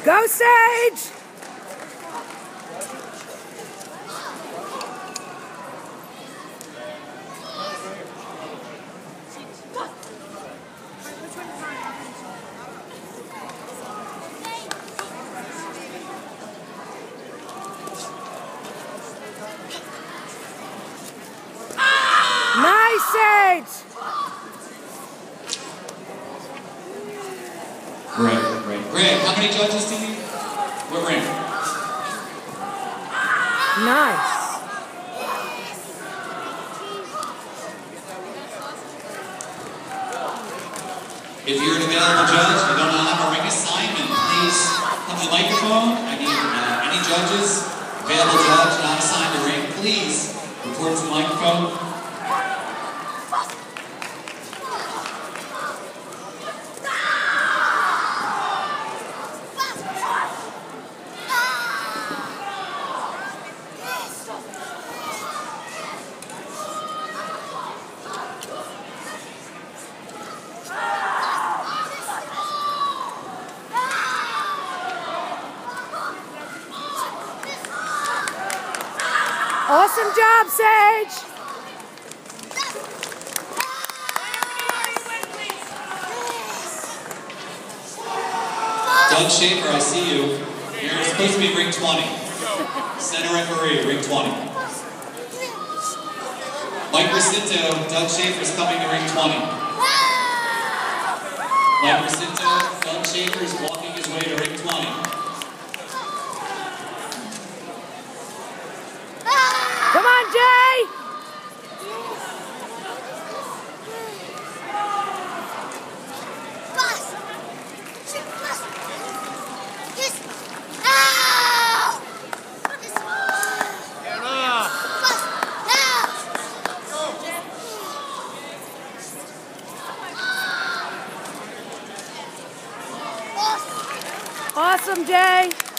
Go, Sage! Nice, Sage! Great. Greg, how many judges do you? What rank? Nice. If you're an available judge, you don't have a ring assignment, please come to the microphone. I need any judges, available judge, not assigned a ring, please report to the microphone. Awesome job, Sage! Doug Schaefer, I see you. You're supposed to be ring 20. Center referee, ring 20. Mike Recinto, Doug Schaefer's coming to ring 20. Mike Recinto, Doug Schaefer's walking his way to ring 20. Come on, Jay! Awesome, Jay!